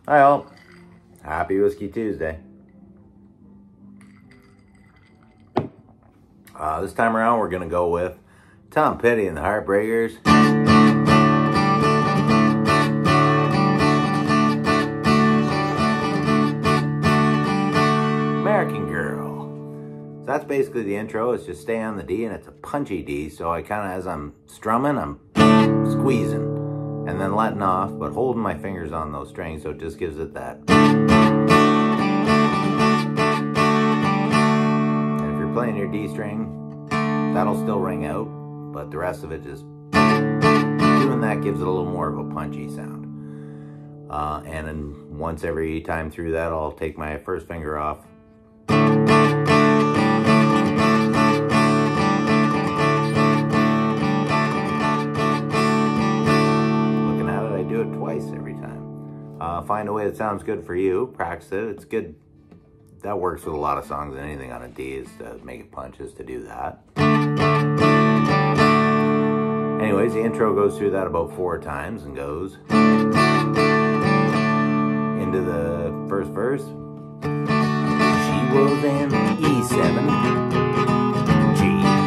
Hi all. Happy Whiskey Tuesday. This time around we're going to go with Tom Petty and the Heartbreakers. American Girl. So that's basically the intro. It's just stay on the D, and it's a punchy D. So I kind of, as I'm strumming, I'm squeezing and then letting off, but holding my fingers on those strings, so it just gives it that. And if you're playing your D string, that'll still ring out, but the rest of it, just doing that gives it a little more of a punchy sound. And then once every time through that, I'll take my first finger off. Do it twice every time. Find a way that sounds good for you. Practice it. It's good. That works with a lot of songs, and anything on a D is to make it punch, is to do that. Anyways, the intro goes through that about 4 times and goes into the first verse. She was an E7 G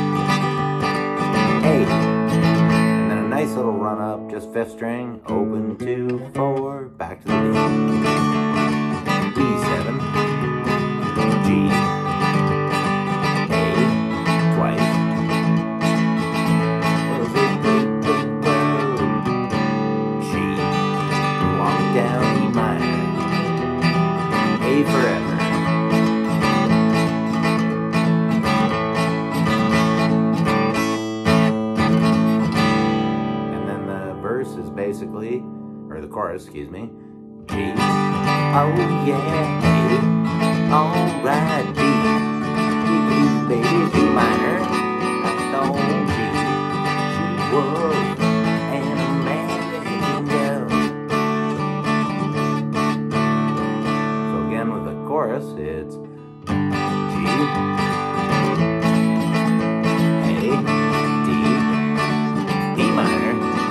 A. Nice little run up, just 5th string, open 2, 4, back to the D. E7, G, A, twice. Was a great big world. G, long down E minor, A forever. Is basically, or the chorus, excuse me, G, oh yeah, A, alright, D, baby, D minor, that's all G, she was an American girl. So again, with the chorus, it's G, A, D, D minor,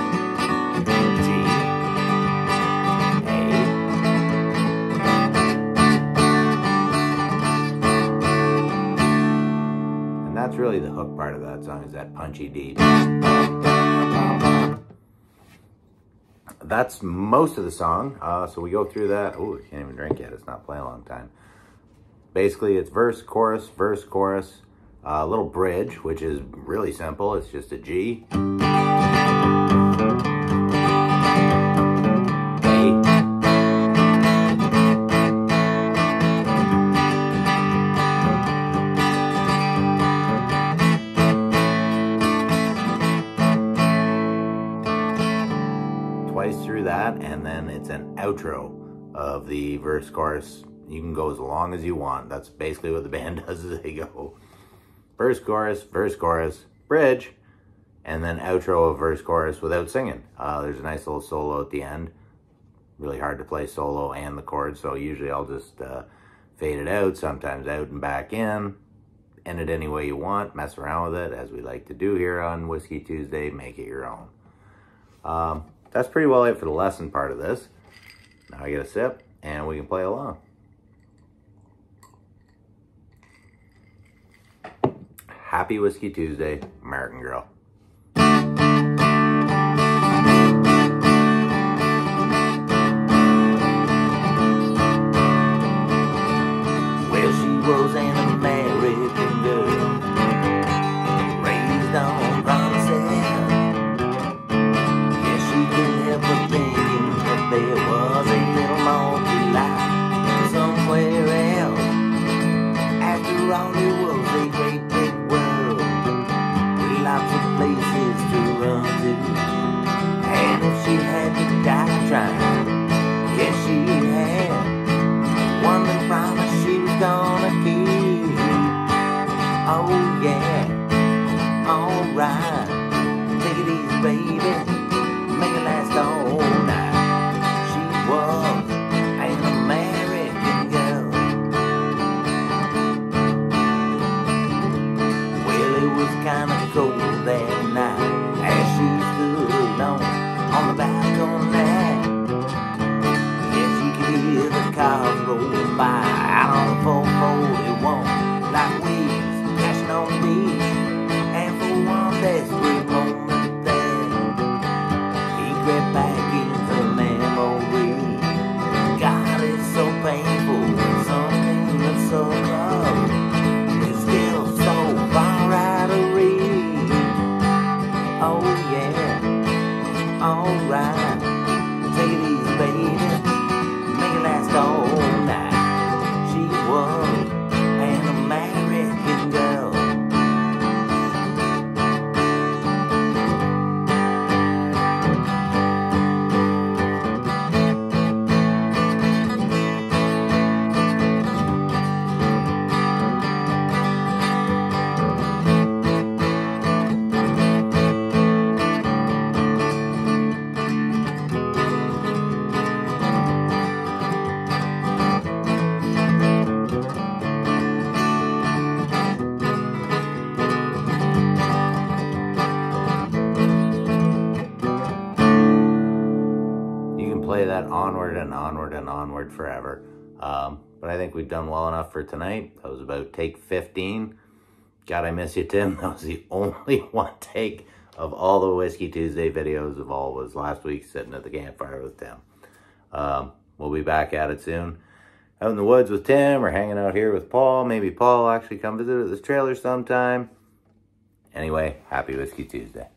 that's really the hook part of that song, is that punchy D. That's most of the song. So we go through that. Oh, I can't even drink yet. It's not playing a long time. Basically, it's verse, chorus, a little bridge, which is really simple. It's just a G. Through that, and then it's an outro of the verse chorus. You can go as long as you want. That's basically what the band does, is they go verse chorus, bridge, and then outro of verse chorus without singing. There's a nice little solo at the end. Really hard to play solo and the chords, so usually I'll just fade it out, sometimes out and back in. End it any way you want, mess around with it, as we like to do here on Whiskey Tuesday. Make it your own. That's pretty well it for the lesson part of this. Now I get a sip, and we can play along. Happy Whiskey Tuesday, American Girl. Well, she was an American girl, raised on promises. There was a little more to life somewhere else. After all, it was a great big world with lots of cars roll by out on the 441 like weeds crashing on the beach. And for one desperate moment there, he crept back into memory. God, it's so painful when something that's so close is still so far out of reach. Oh yeah, alright. Take it easy, baby. Make it last all night. She was an American girl. Play that onward and onward and onward forever. But I think we've done well enough for tonight. That was about take 15. God, I miss you, Tim. That was the only one take of all the Whiskey Tuesday videos of all was last week sitting at the campfire with Tim. We'll be back at it soon. Out in the woods with Tim or hanging out here with Paul. Maybe Paul will actually come visit at this trailer sometime. Anyway, happy Whiskey Tuesday.